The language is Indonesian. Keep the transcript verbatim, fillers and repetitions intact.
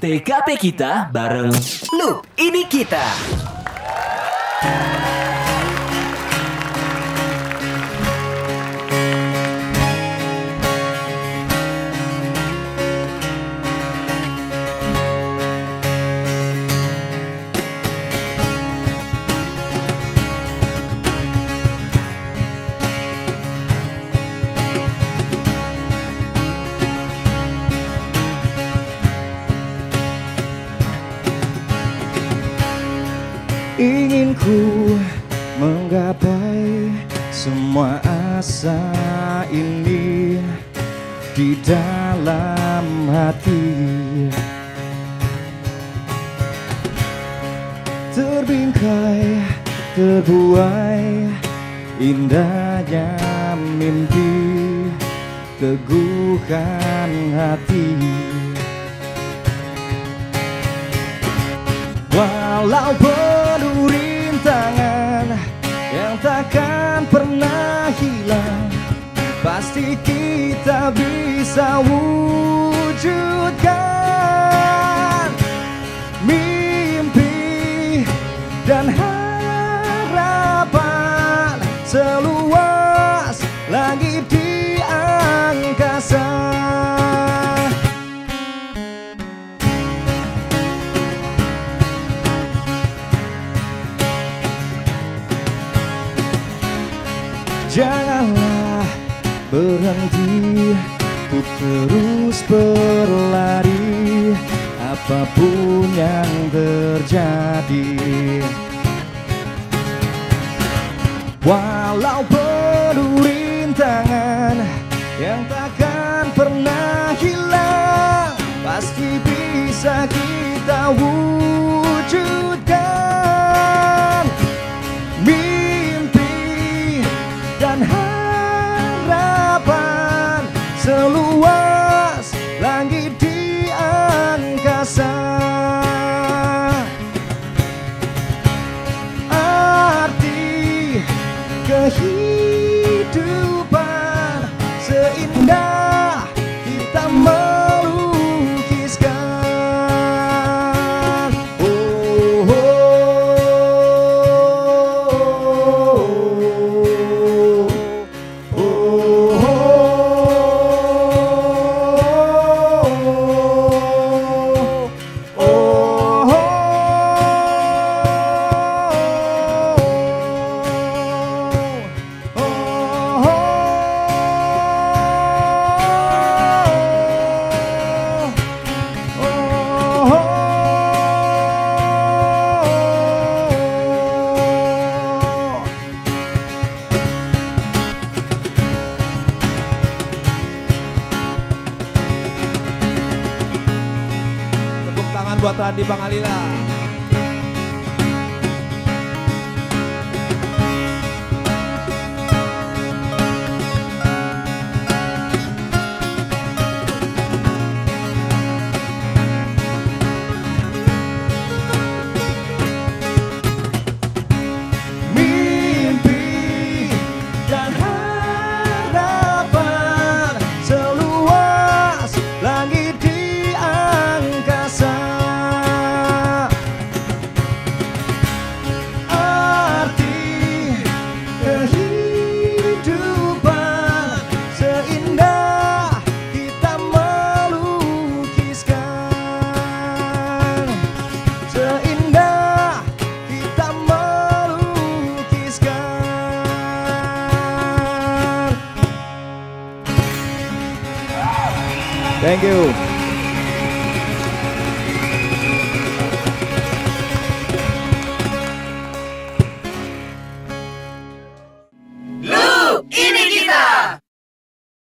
T K P kita bareng Loop Ini Kita. Ingin ku menggapai semua asa ini di dalam hati. Terbingkai, terbuai, indahnya mimpi, teguhkan hati. Walau penuh rintangan yang takkan pernah hilang, pasti kita bisa wujudkan mimpi dan harapan seluas langit di angkasa. Janganlah berhenti untuk terus berlari, apapun yang terjadi. Walau penuh rintangan yang takkan pernah hilang, pasti bisa kita wujudkan mimpi dan harapan seluas langit di angkasa. Arti kehidupan seindah kita melukiskan. Oh, oh, Tepuk tangan buat Randi Bang Alila. Mimpi dan harapan seluas langit di angkasa. Arti kehidupan seindah kita melukiskan, seindah kita melukiskan. Thank you.